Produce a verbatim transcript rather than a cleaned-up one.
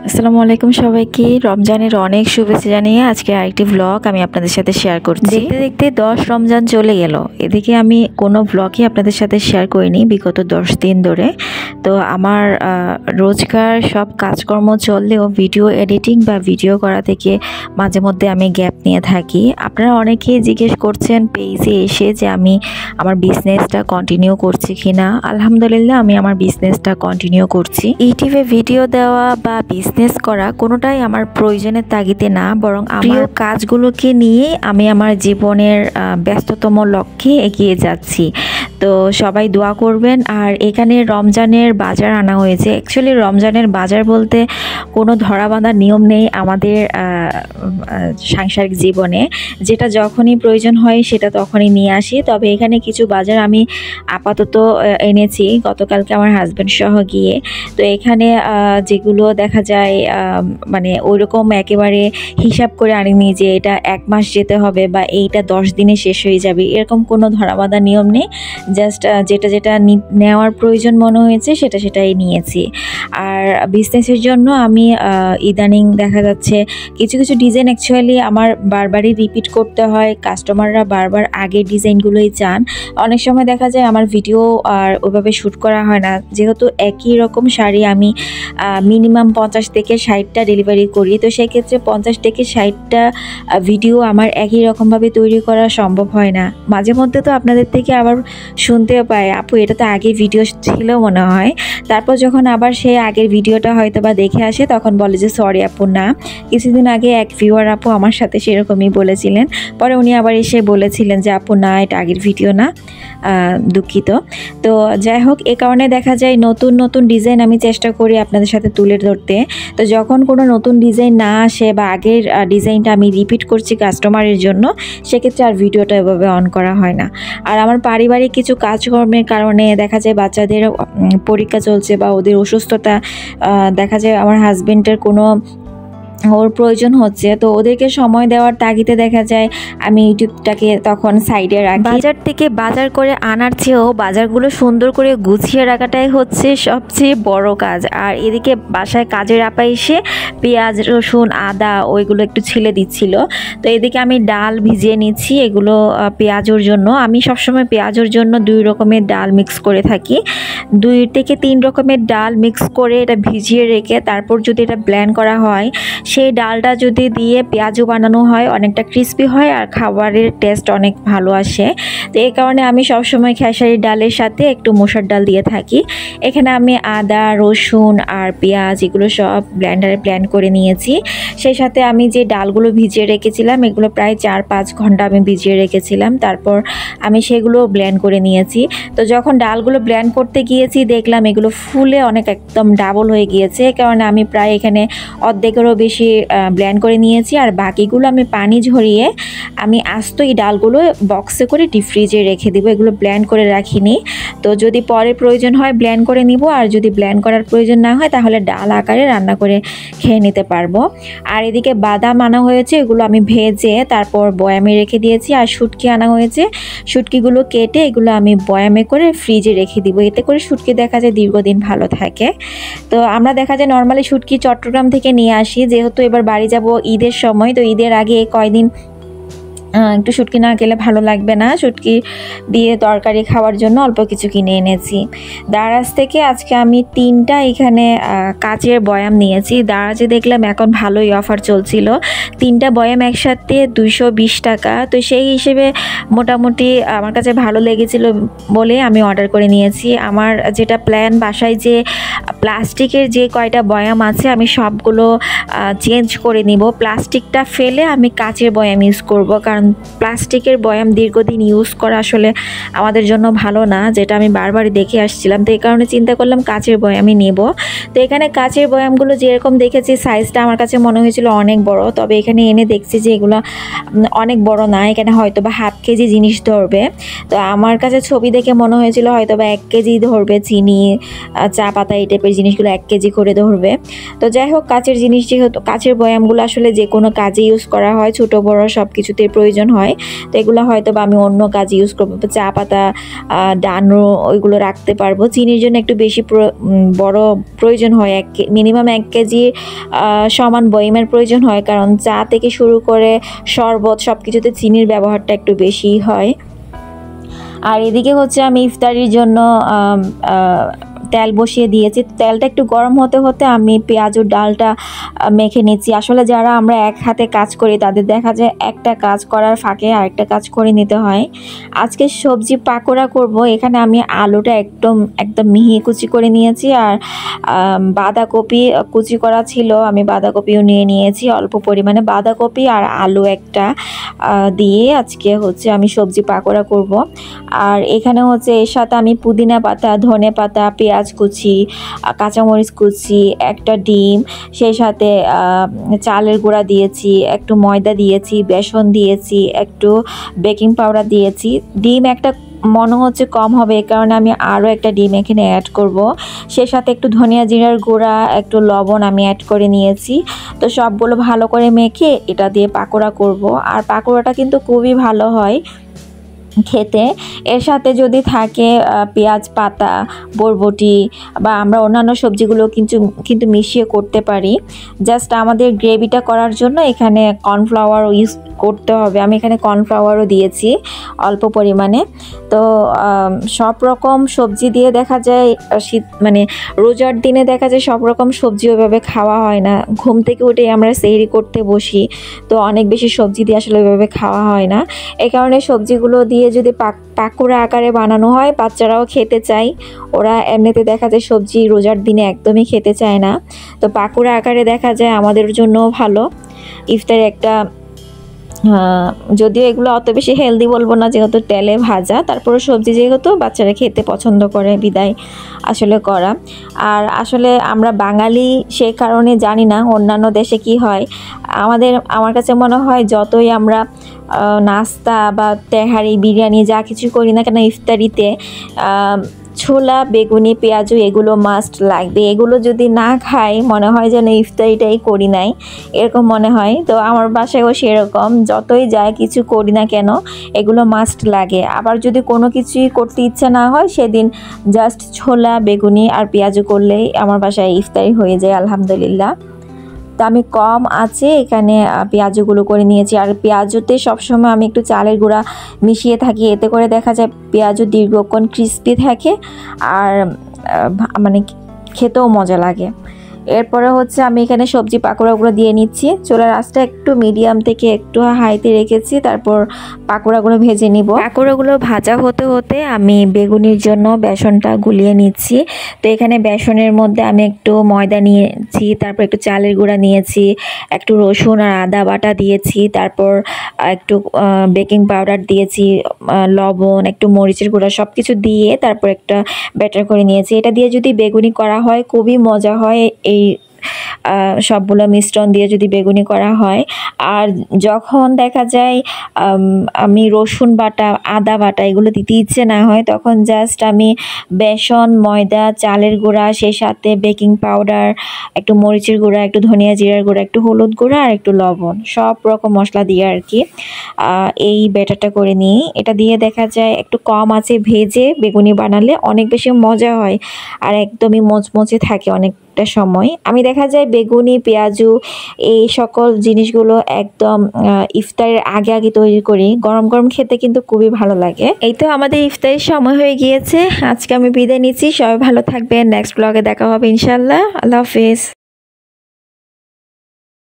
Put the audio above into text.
আসসালামু আলাইকুম সবাইকে রমজানের অনেক শুভেচ্ছা জানিয়ে আজকে আরেকটি ব্লগ আমি আপনাদের সাথে শেয়ার করছি। দেখতে দেখতে দশ রমজান চলে গেল, এদিকে আমি কোনো ব্লগই আপনাদের সাথে শেয়ার করিনি বিগত দশ দিন ধরে। তো আমার রোজকার সব কাজকর্ম চললেও ভিডিও এডিটিং বা ভিডিও করা থেকে মাঝে মধ্যে আমি গ্যাপ নিয়ে থাকি। আপনারা অনেকেই জিজ্ঞেস করছেন পেজে এসে যে আমি আমার বিজনেসটা কন্টিনিউ করছি কিনা। আলহামদুলিল্লাহ আমি আমার বিজনেসটা কন্টিনিউ করছি। ইউটিউবে ভিডিও দেওয়া বা বিজনেস করা কোনোটাই আমার প্রয়োজনের তাগিদে না, বরং আমার কাজগুলোকে নিয়ে আমি আমার জীবনের ব্যস্ততম লক্ষ্যে এগিয়ে যাচ্ছি। তো সবাই দোয়া করবেন। আর এখানে রমজানের বাজার আনা হয়েছে। অ্যাকচুয়ালি রমজানের বাজার বলতে কোনো ধরা বাঁধা নিয়ম নেই আমাদের সাংসারিক জীবনে, যেটা যখনই প্রয়োজন হয় সেটা তখনই নিয়ে আসি। তবে এখানে কিছু বাজার আমি আপাতত এনেছি গতকালকে আমার হাজব্যান্ড সহ গিয়ে। তো এখানে যেগুলো দেখা যায় মানে ওইরকম একেবারে হিসাব করে আনিনি যে এটা এক মাস যেতে হবে বা এইটা দশ দিনে শেষ হয়ে যাবে, এরকম কোনো ধরা বাঁধা নিয়ম নেই। জাস্ট যেটা যেটা নেওয়ার প্রয়োজন মনে হয়েছে সেটা সেটাই নিয়েছি। আর বিজনেসের জন্য আমি ইদানিং দেখা যাচ্ছে কিছু কিছু ডিজাইন অ্যাকচুয়ালি আমার বারবারই রিপিট করতে হয়, কাস্টমাররা বারবার আগের ডিজাইনগুলোই চান। অনেক সময় দেখা যায় আমার ভিডিও আর ওইভাবে শ্যুট করা হয় না, যেহেতু একই রকম শাড়ি আমি মিনিমাম পঞ্চাশ থেকে ষাটটা ডেলিভারি করি। তো সেক্ষেত্রে পঞ্চাশ থেকে ষাটটা ভিডিও আমার একই রকমভাবে তৈরি করা সম্ভব হয় না। মাঝে মধ্যে তো আপনাদের থেকে আবার শুনতেও পাই, আপু এটা তো আগে ভিডিও ছিল মনে হয়। তারপর যখন আবার সেই আগের ভিডিওটা হয়তো বা দেখে আসে তখন বলে যে সরি আপু, না, কিছুদিন আগে এক ভিউয়ার আপু আমার সাথে সেরকমই বলেছিলেন। পরে উনি আবার এসে বলেছিলেন যে আপু না, এটা আগের ভিডিও না, দুঃখিত। তো যাই হোক, এ কারণে দেখা যায় নতুন নতুন ডিজাইন আমি চেষ্টা করি আপনাদের সাথে তুলে ধরতে। তো যখন কোনো নতুন ডিজাইন না আসে বা আগের ডিজাইনটা আমি রিপিট করছি কাস্টমারের জন্য, সেক্ষেত্রে আর ভিডিওটা এভাবে অন করা হয় না। আর আমার পারিবারিক কিছু কাজকর্মের কারণে দেখা যায় বাচ্চাদের পরীক্ষা চলছে বা ওদের অসুস্থতা, দেখা যায় আমার হাজবেন্ডের কোনো ওর প্রয়োজন হচ্ছে, তো ওদেরকে সময় দেওয়ার তাগিদে দেখা যায় আমি ইউটিউবটাকে তখন সাইডে রাখি। বাজার থেকে বাজার করে আনার চেয়েও বাজারগুলো সুন্দর করে গুছিয়ে রাখাটাই হচ্ছে সবচেয়ে বড় কাজ। আর এদিকে বাসায় কাজের আপা এসে পেঁয়াজ রসুন আদা ওইগুলো একটু ছিলে দিচ্ছিল। তো এদিকে আমি ডাল ভিজিয়ে নিচ্ছি, এগুলো পেঁয়াজের জন্য। আমি সবসময় পেঁয়াজের জন্য দুই রকমের ডাল মিক্স করে থাকি, দুই থেকে তিন রকমের ডাল মিক্স করে এটা ভিজিয়ে রেখে তারপর যদি এটা ব্লেন্ড করা হয়, সেই ডালটা যদি দিয়ে পেঁয়াজও বানানো হয় অনেকটা ক্রিস্পি হয় আর খাবারের টেস্ট অনেক ভালো আসে। তো এই কারণে আমি সবসময় খেসারির ডালের সাথে একটু মসুর ডাল দিয়ে থাকি। এখানে আমি আদা রসুন আর পেঁয়াজ এগুলো সব ব্লেন্ডারে ব্লেন্ড করে নিয়েছি। সেই সাথে আমি যে ডালগুলো ভিজিয়ে রেখেছিলাম এগুলো প্রায় চার পাঁচ ঘন্টা আমি ভিজিয়ে রেখেছিলাম, তারপর আমি সেগুলো ব্লেন্ড করে নিয়েছি। তো যখন ডালগুলো ব্লেন্ড করতে গিয়েছি দেখলাম এগুলো ফুলে অনেক একদম ডাবল হয়ে গিয়েছে। এই কারণে আমি প্রায় এখানে অর্ধেকেরও বেশি ব্লেন্ড করে নিয়েছি। আর বাকিগুলো আমি পানি ঝরিয়ে আমি আস্ত এই ডালগুলো বক্সে করে ডিপ ফ্রিজে রেখে দিব, এগুলো ব্লেন্ড করে রাখিনি। তো যদি পরে প্রয়োজন হয় ব্লেন্ড করে নিব, আর যদি ব্লেন্ড করার প্রয়োজন না হয় তাহলে ডাল আকারে রান্না করে খেয়ে নিতে পারবো। আর এদিকে বাদাম আনা হয়েছে, এগুলো আমি ভেজে তারপর বয়ামে রেখে দিয়েছি। আর শুটকি আনা হয়েছে, শুটকিগুলো কেটে এগুলো আমি বয়ামে করে ফ্রিজে রেখে দিব, এতে করে শুটকি দেখা যায় দীর্ঘদিন ভালো থাকে। তো আমরা দেখা যায় নর্মালি শুটকি চট্টগ্রাম থেকে নিয়ে আসি, যেহেতু এবার বাড়ি যাব ঈদের সময়, তো ঈদের আগে কয়দিন একটু শুটকি না খেলে ভালো লাগবে না, শুটকি দিয়ে তরকারি খাওয়ার জন্য অল্প কিছু কিনে এনেছি। দারাজ থেকে আজকে আমি তিনটা এখানে কাচের বয়াম নিয়েছি। দারাজে দেখলাম এখন ভালোই অফার চলছিল, তিনটা বয়াম একসাথে দুইশো বিশ টাকা। তো সেই হিসেবে মোটামুটি আমার কাছে ভালো লেগেছিল বলে আমি অর্ডার করে নিয়েছি। আমার যেটা প্ল্যান, বাসায় যে প্লাস্টিকের যে কয়টা বয়াম আছে আমি সবগুলো চেঞ্জ করে নিব, প্লাস্টিকটা ফেলে আমি কাচের বয়াম ইউজ করব, কারণ প্লাস্টিকের বয়াম দীর্ঘদিন ইউজ করা আসলে আমাদের জন্য ভালো না, যেটা আমি বারবারই দেখে আসছিলাম। তো এই কারণে চিন্তা করলাম কাচের বয়ামই নেব। তো এখানে কাচের বয়ামগুলো যেরকম দেখেছি সাইজটা আমার কাছে মনে হয়েছিল অনেক বড়, তবে এখানে এনে দেখছি যে এগুলো অনেক বড় না, এখানে হয়তো বা হাফ কেজি জিনিস ধরবে। তো আমার কাছে ছবি দেখে মনে হয়েছিল হয়তো বা এক কেজি ধরবে, চিনি চা পাতা এই টাইপের জিনিসগুলো এক কেজি করে ধরবে। তো যাই হোক, কাচের জিনিস যেহেতু, কাচের বয়ামগুলো আসলে যে কোনো কাজে ইউজ করা হয়, ছোটো বড় সব কিছুতে প্রয়োজন প্রয়োজন হয়, তো এগুলো হয়তো বা আমি অন্য কাজে ইউজ করবো। চা পাতা, ডানো ওইগুলো রাখতে পারবো। চিনির জন্য একটু বেশি বড় প্রয়োজন হয়, এক মিনিমাম এক কেজি সমান বয়মের প্রয়োজন হয়, কারণ চা থেকে শুরু করে শরবত সব কিছুতে চিনির ব্যবহারটা একটু বেশি হয়। আর এদিকে হচ্ছে আমি ইফতারির জন্য তেল বসিয়ে দিয়েছি। তেলটা একটু গরম হতে হতে আমি পেঁয়াজ ও ডালটা মেখে নিচ্ছি। আসলে যারা আমরা এক হাতে কাজ করি তাদের দেখা যায় একটা কাজ করার ফাঁকে আরেকটা কাজ করে নিতে হয়। আজকে সবজি পাকোড়া করব। এখানে আমি আলুটা একদম একদম মিহি কুচি করে নিয়েছি, আর বাঁধাকপি কুচি করা ছিল, আমি বাঁধাকপিও নিয়ে নিয়েছি অল্প পরিমাণে। বাঁধাকপি আর আলু একটা দিয়ে আজকে হচ্ছে আমি সবজি পাকোড়া করব। আর এখানে হচ্ছে এর সাথে আমি পুদিনা পাতা, ধনে পাতা, পেঁয়াজ কুচি, কাঁচামরিচ কুচি, একটা ডিম, সেই সাথে চালের গুঁড়া দিয়েছি, একটু ময়দা দিয়েছি, বেসন দিয়েছি, একটু বেকিং পাউডার দিয়েছি। ডিম একটা মনে হচ্ছে কম হবে, এই কারণে আমি আরও একটা ডিম এখানে অ্যাড করব। সেই সাথে একটু ধনিয়া জিরার গুঁড়া, একটু লবণ আমি অ্যাড করে নিয়েছি। তো সবগুলো ভালো করে মেখে এটা দিয়ে পাকোড়া করব। আর পাকোড়াটা কিন্তু খুবই ভালো হয় খেতে। এর সাথে যদি থাকে পেঁয়াজ পাতা, বরবটি বা আমরা অন্যান্য সবজিগুলো কিন্তু কিন্তু মিশিয়ে করতে পারি। জাস্ট আমাদের গ্রেভিটা করার জন্য এখানে কর্নফ্লাওয়ার ইউজ করতে হবে। আমি এখানে কর্নফ্লাওয়ারও দিয়েছি অল্প পরিমাণে। তো সব রকম সবজি দিয়ে দেখা যায় শীত মানে রোজার দিনে দেখা যায় সব রকম সবজি ওইভাবে খাওয়া হয় না। ঘুম থেকে উঠে আমরা সেহরি করতে বসি, তো অনেক বেশি সবজি দিয়ে আসলে ওইভাবে খাওয়া হয় না। এই কারণে সবজিগুলো দিয়ে যদি পাক পাকোড়া আকারে বানানো হয় বাচ্চারাও খেতে চায়। ওরা এমনিতে দেখা যায় সবজি রোজার দিনে একদমই খেতে চায় না, তো পাকোড়া আকারে দেখা যায় আমাদের জন্য ভালো। ইফতারে একটা যদিও এগুলো অত বেশি হেলদি বলবো না, যেহেতু তেলে ভাজা, তারপরে সবজি যেহেতু বাচ্চারা খেতে পছন্দ করে বিদায় আসলে করা। আর আসলে আমরা বাঙালি সেই কারণে জানি না অন্যান্য দেশে কি হয়। আমাদের আমার কাছে মনে হয় যতই আমরা নাস্তা বা তেহারি, বিরিয়ানি যা কিছু করি না কেন, ইফতারিতে ছোলা, বেগুনি, পেঁয়াজু এগুলো মাস্ট লাগবে। এগুলো যদি না খাই মনে হয় যেন ইফতারিটাই করি নাই, এরকম মনে হয়। তো আমার বাসায়ও সেরকম, যতই যায় কিছু করি না কেন এগুলো মাস্ট লাগে। আবার যদি কোনো কিছুই করতে ইচ্ছা না হয় সেদিন জাস্ট ছোলা, বেগুনি আর পেঁয়াজু করলেই আমার বাসায় ইফতারি হয়ে যায় আলহামদুলিল্লাহ। তো আমি কম আছে এখানে পেঁয়াজগুলো করে নিয়েছি। আর পেঁয়াজুতে সবসময় আমি একটু চালের গুঁড়া মিশিয়ে থাকি, এতে করে দেখা যায় পেঁয়াজু দীর্ঘক্ষণ ক্রিস্পি থাকে আর মানে খেতেও মজা লাগে। এরপরে হচ্ছে আমি এখানে সবজি পাকোড়াগুলো দিয়ে নিচ্ছি। চুলার আঁচটা একটু মিডিয়াম থেকে একটু হাইতে রেখেছি, তারপর পাকোড়াগুলো ভেজে নিব। পাকোড়াগুলো ভাজা হতে হতে আমি বেগুনির জন্য বেসনটা গুলিয়ে নিচ্ছি। তো এখানে বেসনের মধ্যে আমি একটু ময়দা নিয়েছি, তারপর একটু চালের গুঁড়া নিয়েছি, একটু রসুন আর আদা বাটা দিয়েছি, তারপর একটু বেকিং পাউডার দিয়েছি, লবণ, একটু মরিচের গুঁড়া সব কিছু দিয়ে তারপর একটা ব্যাটার করে নিয়েছি। এটা দিয়ে যদি বেগুনি করা হয় খুবই মজা হয়, এই সবগুলো মিশ্রণ দিয়ে যদি বেগুনি করা হয়। আর যখন দেখা যায় আমি রসুন বাটা, আদা বাটা এগুলো দিতে ইচ্ছে না হয়, তখন জাস্ট আমি বেসন, ময়দা, চালের গুঁড়া, সেই সাথে বেকিং পাউডার, একটু মরিচের গুঁড়া, একটু ধনিয়া জিরার গুঁড়া, একটু হলুদ গুঁড়া আর একটু লবণ, সব রকম মশলা দিয়ে আর কি এই ব্যাটারটা করে নিই। এটা দিয়ে দেখা যায় একটু কম আছে ভেজে বেগুনি বানালে অনেক বেশি মজা হয় আর একদমই মচমচে থাকে অনেকটা সময়। আমি দেখা যায় বেগুনি, পেঁয়াজু এই সকল জিনিসগুলো একদম ইফতারের আগে আগে তৈরি করি, গরম গরম খেতে কিন্তু খুবই ভালো লাগে। এই তো আমাদের ইফতারের সময় হয়ে গিয়েছে, আজকে আমি বিদায় নিচ্ছি। সবাই ভালো থাকবেন, নেক্সট ব্লগে দেখা হবে ইনশাল্লাহ। আল্লাহ হাফেজ।